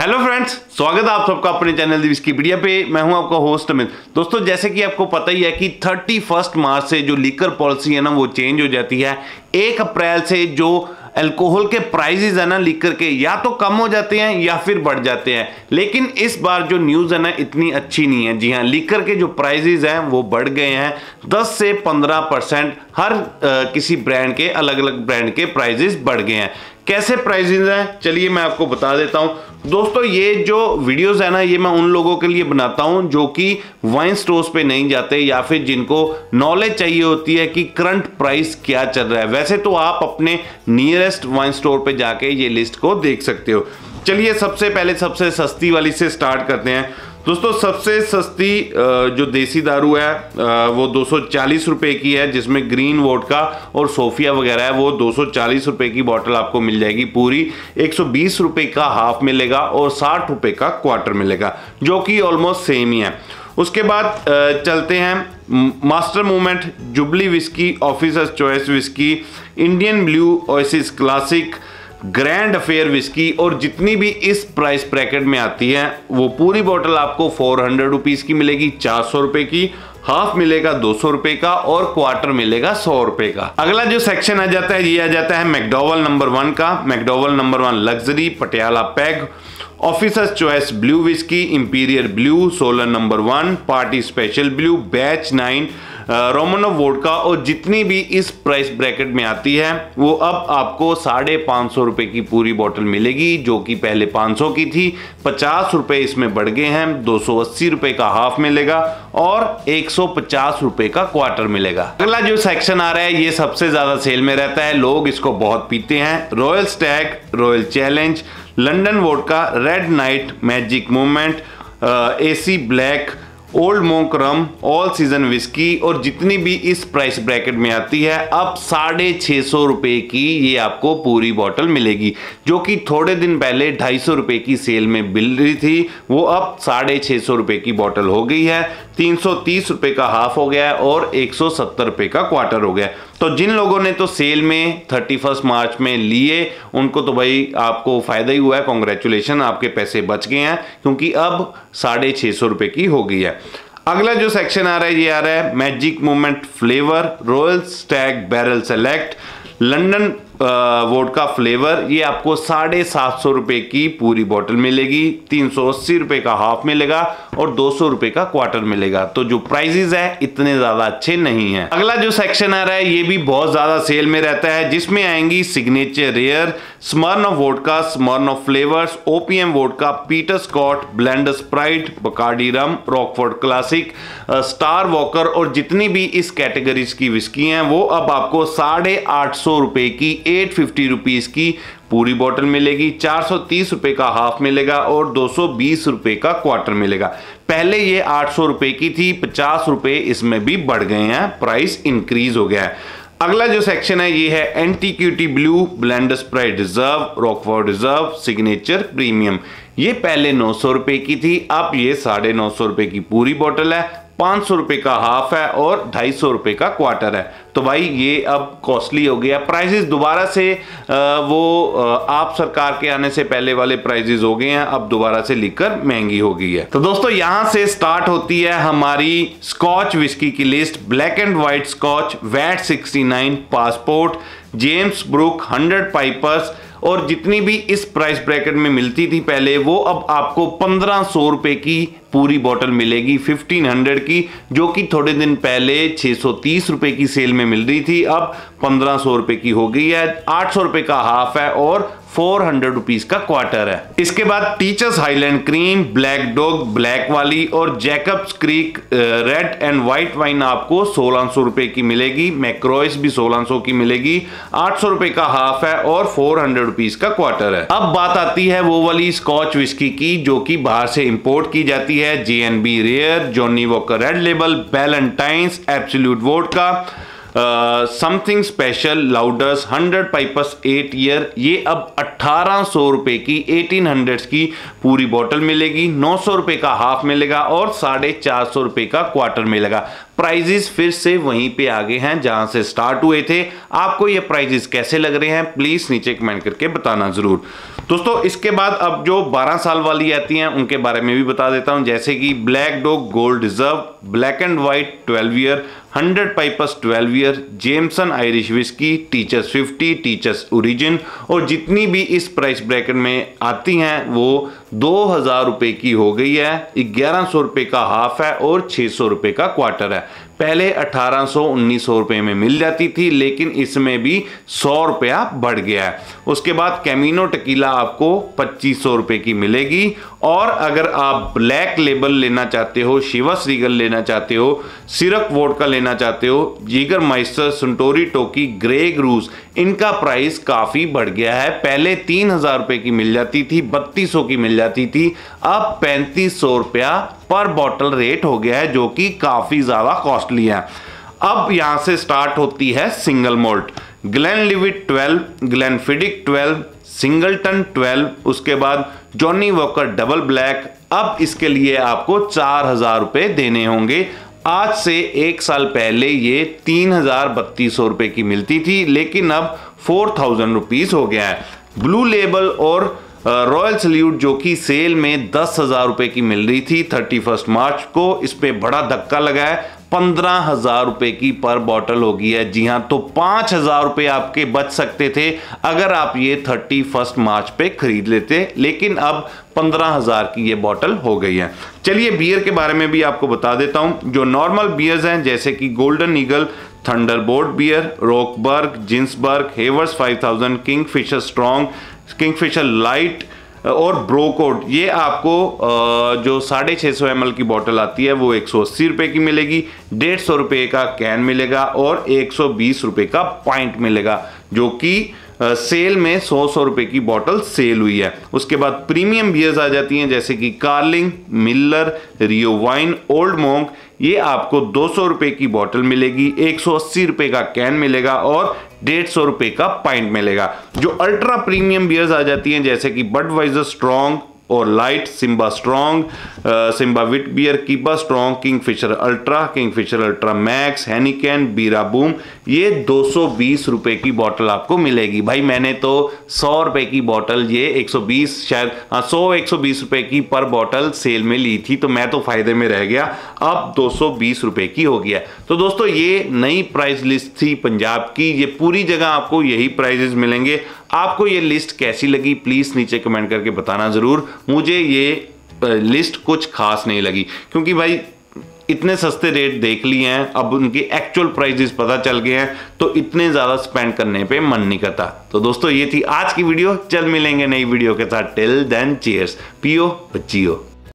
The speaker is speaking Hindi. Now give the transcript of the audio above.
हेलो फ्रेंड्स, स्वागत है आप सबका अपने चैनल दी विस्कीपीडिया पे। मैं हूं आपका होस्ट अमित। दोस्तों, जैसे कि आपको पता ही है कि 31 मार्च से जो लीकर पॉलिसी है ना वो चेंज हो जाती है। 1 अप्रैल से जो अल्कोहल के प्राइसेस है ना लीकर के या तो कम हो जाते हैं या फिर बढ़ जाते हैं। लेकिन इस बार जो न्यूज़ है ना इतनी अच्छी नहीं है। जी हाँ, लीकर के जो प्राइसेस हैं वो बढ़ गए हैं 10 से 15%। हर किसी ब्रांड के अलग अलग ब्रांड के प्राइसेस बढ़ गए हैं। कैसे प्राइसेस हैं चलिए मैं आपको बता देता हूं। दोस्तों, ये जो वीडियोस है ना ये मैं उन लोगों के लिए बनाता हूं जो कि वाइन स्टोर्स पे नहीं जाते या फिर जिनको नॉलेज चाहिए होती है कि करंट प्राइस क्या चल रहा है। वैसे तो आप अपने नियरेस्ट वाइन स्टोर पे जाके ये लिस्ट को देख सकते हो। चलिए सबसे पहले सबसे सस्ती वाली से स्टार्ट करते हैं। दोस्तों, सबसे सस्ती जो देसी दारू है वो 240 रुपए की है, जिसमें ग्रीन वोडका और सोफिया वगैरह है। वो 240 रुपए की बोतल आपको मिल जाएगी पूरी। 120 रुपए का हाफ मिलेगा और 60 रुपए का क्वार्टर मिलेगा, जो कि ऑलमोस्ट सेम ही है। उसके बाद चलते हैं master movement, jubilee whisky, officers choice whisky, Indian blue, oasis classic, grand affair whisky और जितनी भी इस प्राइस ब्रैकेट में आती है वो पूरी बोतल आपको 400 रुपीज़ की मिलेगी, 400 रुपए की। हाफ मिलेगा 200 रुपए का और क्वार्टर मिलेगा 100 रुपए का। अगला जो सेक्शन आ जाता है ये आ जाता है मैकडॉवल नंबर 1 का। McDowell number 1 luxury, Patiala peg, officers choice blue whisky, imperial blue, solar number 1, party special blue, batch 9, Romanov vodka और जितनी भी इस प्राइस ब्रैकेट में आती है वो अब आपको 550 रुपए की पूरी बोतल मिलेगी, जो कि पहले 500 की थी। 50 रुपए इसमें बढ़ गए हैं, 280 रुपए का हाफ मिलेगा और 150 रुपए का क्वार्टर मिलेगा। अगला जो सेक्शन आ रहा है ये सबसे ज्यादा सेल में रहता है, लोग इसको बहुत पीते हैं। Royal stag, royal challenge, London vodka, red knight, magic movement, AC black, old monk rum, all season whisky और जितनी भी इस प्राइस ब्रैकेट में आती है अब 650 रुपए की ये आपको पूरी बोतल मिलेगी, जो कि थोड़े दिन पहले 250 रुपए की सेल में मिल रही थी। वो अब 650 रुपए की बोतल हो गई है। 330 रुपए का हाफ हो गया है और 170 रुपए का क्वार्टर हो गया। तो जिन लोगों ने तो सेल में 31 मार्च में लिए उनको तो भाई आपको फायदा ही हुआ है, कॉन्ग्रेचुलेशन, आपके पैसे बच गए हैं क्योंकि अब 650 रुपए की हो गई है। अगला जो सेक्शन आ रहा है ये आ रहा है magic movement flavour, royal stag barrel select, London vodka flavour. ये आपको 750 रुपए की पूरी बोतल मिलेगी, 380 रुपए का हाफ मिलेगा और 200 रुपए का क्वार्टर मिलेगा। तो जो प्राइसेस है इतने ज्यादा अच्छे नहीं है। अगला जो सेक्शन आ रहा है ये भी बहुत ज्यादा सेल में रहता है, जिसमें आएंगी signature rare, Smirnoff vodka, Smirnoff flavours, OPM vodka, Peter Scott, blender sprite, Bacardi rum, Rockford classic, star walker और जितनी भी इस कैटेगरीज की विस्की हैं वो अब आपको 850 रुपए की 850 रुपीज की पूरी बोतल मिलेगी, 430 रुपए का हाफ मिलेगा और 220 रुपए का क्वार्टर मिलेगा। पहले ये 800 रुपए की थी, 50 रुपए इसमें भी बढ़ गए हैं, प्राइस इंक्रीज हो गया है। अगला जो सेक्शन है ये है antiquity blue, blender sprite reserve, Rockford reserve, signature premium. ये पहले 900 रुपए की थी, अब ये 950 रुपए की पूरी बोतल है, 500 रुपए का हाफ है और 250 रुपए का क्वार्टर है। तो भाई ये अब कॉस्टली हो गया। प्राइसेस दोबारा से आप सरकार के आने से पहले वाले प्राइसेस हो गए हैं, अब दोबारा से लिकर महंगी हो गई है। तो दोस्तों यहां से स्टार्ट होती है हमारी स्कॉच विस्की की list. Black and white scotch, VAT 69, passport, James brook, 100 pipers और जितनी भी इस प्राइस ब्रैकेट में मिलती थी पहले वो अब आपको 1500 रुपए की पूरी बोतल मिलेगी, 1500 की, जो कि थोड़े दिन पहले 630 रुपए की सेल में मिल रही थी, अब 1500 रुपए की हो गई है। 800 रुपए का हाफ है और 400 रुपीज का क्वार्टर है। इसके बाद teachers highland cream, black dog black वाली और Jacobs creek red and white wine आपको 1600 रुपए की मिलेगी। मैक्रोइस भी 1600 की मिलेगी, 800 रुपए का हाफ है और 400 रुपीज का क्वार्टर है। अब बात आती है वो वाली स्कॉच विस्की की जो कि बाहर से इंपोर्ट की जाती है। J&B rare, Johnnie Walker red label, Ballantines, absolute vodka, something special Lauders 100 pipers 8 year, ये अब 1800 रुपए की 1800 की पूरी बोतल मिलेगी, 900 रुपए का हाफ मिलेगा और 450 रुपए का क्वार्टर मिलेगा। प्राइजेस फिर से वहीं पे आगे हैं जहां से स्टार्ट हुए थे। आपको ये प्राइजेस कैसे लग रहे हैं प्लीज नीचे कमेंट करके बताना जरूर। दोस्तों इसके बाद अब जो 12 साल वाली आती हैं उनके बारे में भी बता देता हूं, जैसे कि black dog gold reserve, black and white 12 year, 100 pipers 12 year, Jameson Irish whisky, teachers 50, teachers origin, और जितनी भी इस प्राइस ब्रैकेट में आती हैं वो 2000 रुपए की हो गई है, 1100 रुपए का हाफ है और 600 रुपए का क्वार्टर है। पहले 1800-1900 रुपए में मिल जाती थी, लेकिन इसमें भी 100 रुपया बढ़ गया है। उसके बाद कैमिनो टकीला आपको 2500 रुपए की मिलेगी, और अगर आप ब्लैक लेबल लेना चाहते हो, शिवास रीगल लेना चाहते हो, सिरक वोडका लेना चाहते हो, Jagermeister, Suntory Toki, grey goose, इनका प्राइस काफी बढ़ गया है। पहले 3000 रुपए की मिल जाती थी, 3200 की मिल जाती थी, अब 3500 रुपया पर बॉटल रेट हो गया है, जो कि काफी ज्यादा कॉस्टली है। अब यहां से स्टार्ट होती है single malt, Glenlivet 12, Glenfiddich 12, Singleton 12, उसके बाद जॉनी वॉकर डबल ब्लैक। अब इसके लिए आपको 4000 रुपए देने होंगे। आज से 1 साल पहले ये 3200 रुपए की मिलती थी, लेकिन अब 4000 रुपीज हो गया है। ब्लू लेबल और रॉयल सल्यूट जो कि सेल में 10,000 रुपए की मिल रही थी 31 मार्च को, इस पे बड़ा धक्का लगा है, 15,000 रुपए की पर बॉटल हो गई है। जी हां, तो 5,000 रुपए आपके बच सकते थे अगर आप ये 31 मार्च पे खरीद लेते, लेकिन अब 15,000 की ये बॉटल हो गई है। चलिए बियर के बारे में भी आपको बता देता हूं। जो नॉर्मल बियर्स हैं जैसे कि golden eagle, thunderbolt beer, Rockberg, Ginsberg, Haywards 5000, Kingfisher strong, Kingfisher light और ब्रोकोड, ये आपको जो 650 ml की बोतल आती है वो 180 रुपए की मिलेगी, 150 रुपए का कैन मिलेगा और 120 रुपए का पॉइंट मिलेगा, जो कि सेल में 100 रुपए की बोतल सेल हुई है। उसके बाद प्रीमियम बियर्स आ जाती हैं जैसे कि Carling, Miller, Rio wine, old monk, ये आपको 200 रुपए की बोतल मिलेगी, 180 रुपए का कैन मिलेगा और 150 रुपए का पाइंट मिलेगा। जो अल्ट्रा प्रीमियम बियर्स आ जाती हैं जैसे कि बडवाइजर स्ट्रॉन्ग और light, Simba strong, Simba wit beer, Kiba strong, Kingfisher ultra max, Heineken, Bira boom, ये 220 रुपए की बोतल आपको मिलेगी। भाई मैंने तो 100 रुपए की बोतल, ये 120 शायद 100-120 रुपए की पर बोतल सेल में ली थी, तो मैं तो फायदे में रह गया। अब 220 रुपए की हो गया। तो दोस्तों ये नई प्राइस लिस्ट थी पंजाब की, ये पूरी जगह आपको यही प्राइजेस मिलेंगे। आपको ये लिस्ट कैसी लगी प्लीज नीचे कमेंट करके बताना जरूर। मुझे ये लिस्ट कुछ खास नहीं लगी, क्योंकि भाई इतने सस्ते रेट देख लिए हैं, अब उनके एक्चुअल प्राइजेस पता चल गए हैं, तो इतने ज्यादा स्पेंड करने पे मन नहीं करता। तो दोस्तों ये थी आज की वीडियो, चल मिलेंगे नई वीडियो के साथ। टिल देन चीयर्स, पियो बच्चियो।